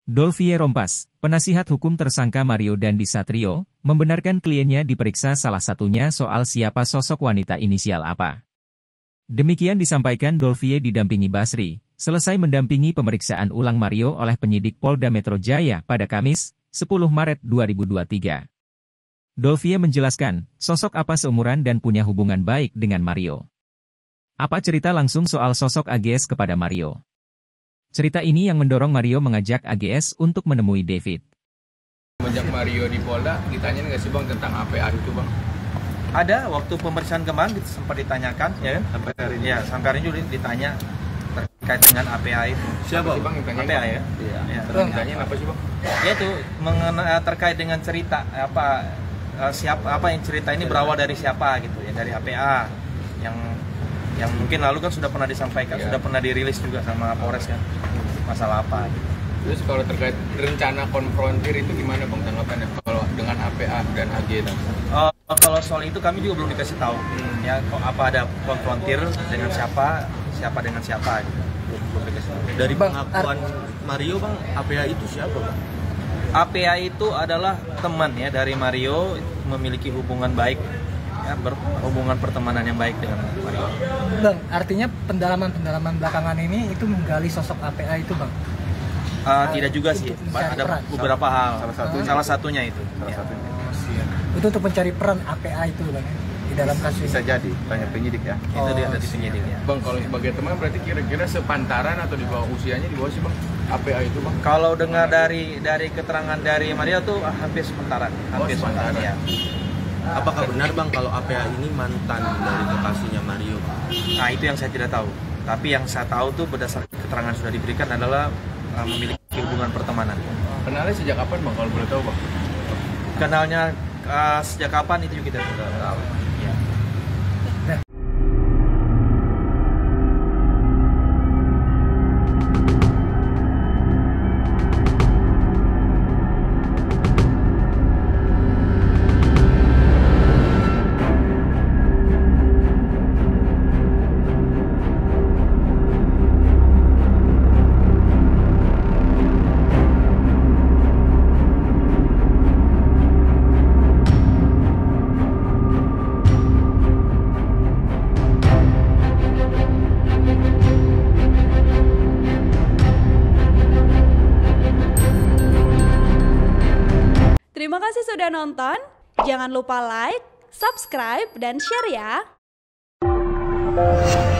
Dolvie Rompas, penasihat hukum tersangka Mario Dandi Satrio, membenarkan kliennya diperiksa salah satunya soal siapa sosok wanita inisial apa. Demikian disampaikan Dolvie didampingi Basri, selesai mendampingi pemeriksaan ulang Mario oleh penyidik Polda Metro Jaya pada Kamis, 10 Maret 2023. Dolvie menjelaskan, sosok apa seumuran dan punya hubungan baik dengan Mario. Apa cerita langsung soal sosok AGS kepada Mario? Cerita ini yang mendorong Mario mengajak AGS untuk menemui David. Sejak Mario di Polda, ditanya nggak sih Bang tentang APA itu Bang? Ada, waktu pemeriksaan kemarin sempat ditanyakan, ya kan? Sampai hari ini juga ditanya terkait dengan APA itu. Siapa Bang yang tanya? APA ya? Iya. Ya, Ditanya apa sih Bang? Ya itu terkait dengan cerita apa yang cerita ini berawal dari siapa gitu ya, dari APA yang mungkin lalu kan sudah pernah disampaikan, sudah pernah dirilis juga sama Polres kan, masalah apa gitu. Terus kalau terkait rencana konfrontir itu gimana Bang tanggapannya kalau dengan APA dan AG itu? Kalau soal itu kami juga belum dikasih tahu ya, apa ada konfrontir dengan siapa dengan siapa gitu. Belum dikasih tahu. Dari pengakuan Mario Bang, APA itu siapa Bang? APA itu adalah teman ya dari Mario, memiliki hubungan baik ya, hubungan pertemanan yang baik dengan Mario. Bang, artinya pendalaman belakangan ini itu menggali sosok APA itu Bang? Tidak juga sih, ada beberapa hal. Salah satunya itu. Itu untuk mencari peran APA itu Bang di dalam kasus Bisa jadi, tanya penyidik ya. Itu dia tadi penyidiknya. Bang, kalau sebagai teman berarti kira-kira sepantaran atau di bawah usianya di bawah sih Bang? APA itu Bang? Kalau dengar dari keterangan dari Mario tuh hampir sementara. Ya. Apakah benar Bang kalau APA ini mantan dari kekasihnya Mario? Nah itu yang saya tidak tahu. Tapi yang saya tahu tuh berdasarkan keterangan yang sudah diberikan adalah memiliki hubungan pertemanan. Kenalnya sejak kapan Bang kalau boleh tahu Bang? Kenalnya sejak kapan itu juga kita tidak tahu. Terima kasih sudah nonton. Jangan lupa like, subscribe, dan share ya.